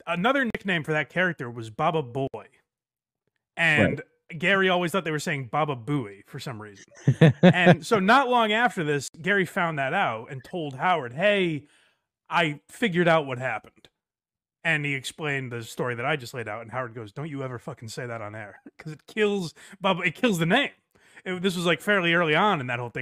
another nickname for that character was Baba Boy. And Right. Gary always thought they were saying Baba Booey for some reason. And so not long after this, Gary found that out and told Howard, hey, I figured out what happened. And he explained the story that I just laid out. And Howard goes, don't you ever fucking say that on air. Because it kills Baba, it kills the name. This was like fairly early on in that whole thing.